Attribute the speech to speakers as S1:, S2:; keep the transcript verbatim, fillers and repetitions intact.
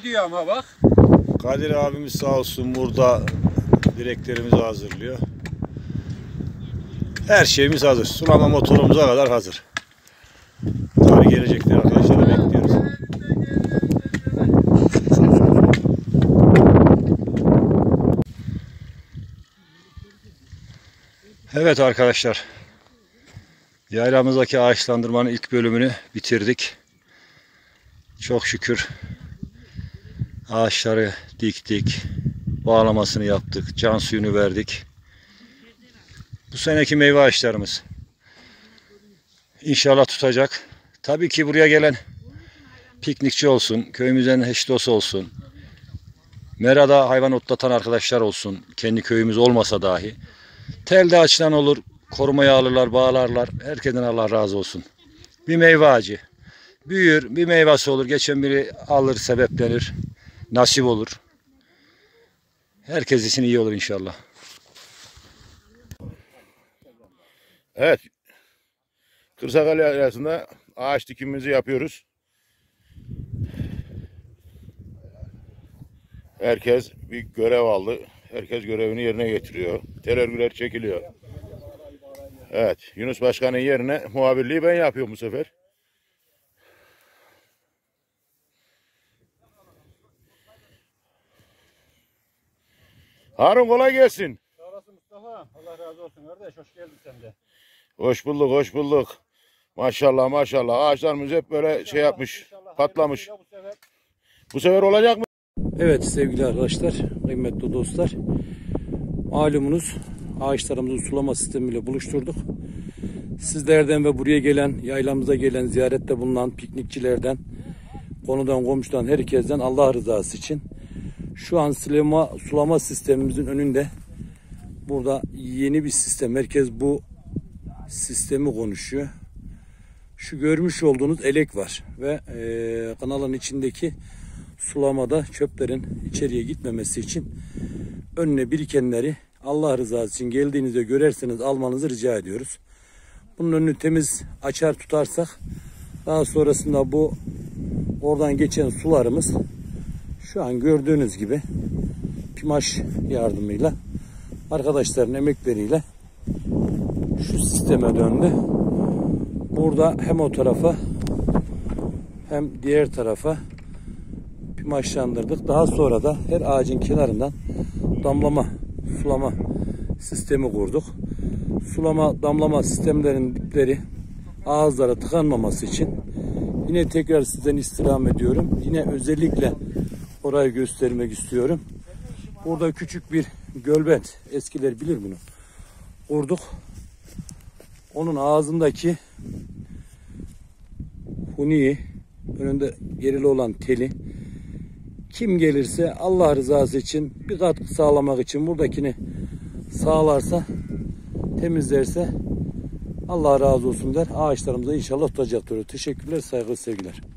S1: gidiyor ama bak.
S2: Kadir abimiz sağ olsun burada direklerimizi hazırlıyor. Her şeyimiz hazır. Sulama motorumuza kadar hazır. Tabii gelecekler arkadaşlar, bekliyoruz. Evet arkadaşlar. Yaylamızdaki ağaçlandırmanın ilk bölümünü bitirdik. Çok şükür ağaçları diktik. Bağlamasını yaptık. Can suyunu verdik. Bu seneki meyve ağaçlarımız İnşallah tutacak. Tabii ki buraya gelen piknikçi olsun, köyümüzden eş dost olsun, merada hayvan otlatan arkadaşlar olsun, kendi köyümüz olmasa dahi, telde açılan olur, korumaya alırlar, bağlarlar. Herkesten Allah razı olsun. Bir meyve ağacı. Büyür, bir meyvesi olur. Geçen biri alır, sebeplenir. Nasip olur. Herkes için iyi olur inşallah.
S3: Evet. Kırsakal Yaylası'nda ağaç dikimimizi yapıyoruz. Herkes bir görev aldı. Herkes görevini yerine getiriyor. Tel örgüler çekiliyor. Evet. Yunus Başkan'ın yerine muhabirliği ben yapıyorum bu sefer. Harun kolay gelsin.
S1: Sağ olasın Mustafa. Allah razı olsun kardeş. Hoş geldin sen de.
S3: Hoş bulduk, hoş bulduk. Maşallah, maşallah. Ağaçlarımız hep böyle inşallah, şey yapmış, inşallah, patlamış. Bu sefer. bu sefer olacak mı?
S4: Evet sevgili arkadaşlar, kıymetli dostlar. Malumunuz ağaçlarımızı sulama sistemiyle buluşturduk. Sizlerden ve buraya gelen, yaylamıza gelen, ziyarette bulunan piknikçilerden, konudan, komşudan, herkesten Allah rızası için şu an sulama, sulama sistemimizin önünde burada yeni bir sistem. Herkes bu sistemi konuşuyor. Şu görmüş olduğunuz elek var ve e, kanalın içindeki sulamada çöplerin içeriye gitmemesi için önüne birikenleri Allah rızası için geldiğinizde görerseniz almanızı rica ediyoruz. Bunun önünü temiz açar tutarsak daha sonrasında bu oradan geçen sularımız şu an gördüğünüz gibi pimaş yardımıyla arkadaşların emekleriyle şu sisteme döndü. Burada hem o tarafa hem diğer tarafa pimaşlandırdık. Daha sonra da her ağacın kenarından damlama, sulama sistemi kurduk. Sulama, damlama sistemlerinin dipleri ağızlara tıkanmaması için yine tekrar sizden istirham ediyorum. Yine özellikle orayı göstermek istiyorum. Burada küçük bir gölbent, eskiler bilir bunu, kurduk. Onun ağzındaki huniyi, önünde gerili olan teli, kim gelirse Allah rızası için bir katkı sağlamak için buradakini sağlarsa, temizlerse Allah razı olsun der. Ağaçlarımıza inşallah tutacaktır. Teşekkürler, saygılı sevgiler.